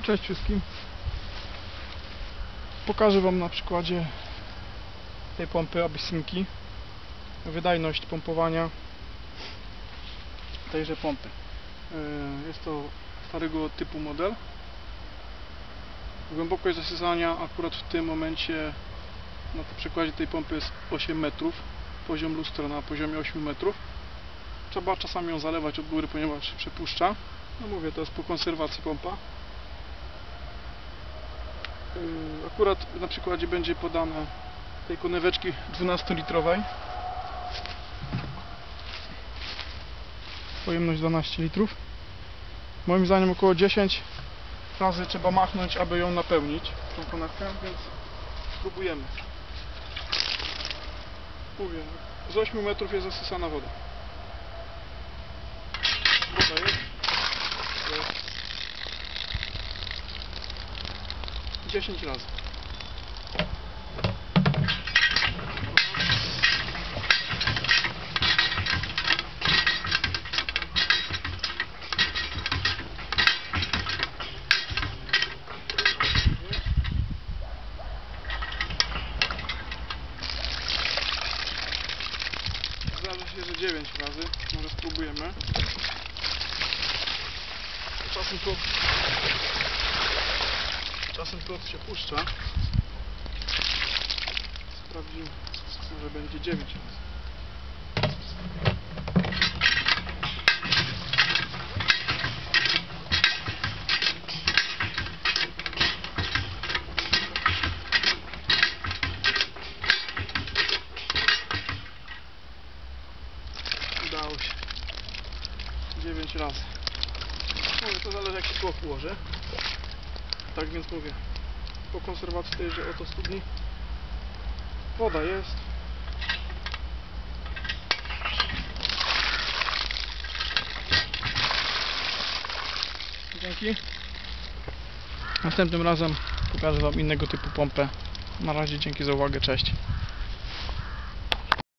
Cześć wszystkim. Pokażę Wam na przykładzie tej pompy Abysynki wydajność pompowania tejże pompy. Jest to starego typu model. Głębokość zasysania akurat w tym momencie na przykładzie tej pompy jest 8 metrów. Poziom lustra na poziomie 8 metrów. Trzeba czasami ją zalewać od góry, ponieważ przepuszcza. No mówię, to jest po konserwacji pompa. Akurat na przykładzie będzie podane tej koneweczki 12-litrowej. Pojemność 12 litrów. Moim zdaniem około 10 razy trzeba machnąć, aby ją napełnić, tą konewkę, więc spróbujemy. Mówię, z 8 metrów jest zasysana woda. Woda jest 10 razy. Zdarza się, że 9 razy. Może spróbujemy. Czasem prąd się puszcza. Sprawdzimy. Może będzie 9 razy. Udało się. 9 razy. Mówię, to zależy, jak się tło ułoży. Tak więc mówię, po konserwacji tejże oto studni woda jest. Dzięki. Następnym razem pokażę Wam innego typu pompę. Na razie dzięki za uwagę, cześć.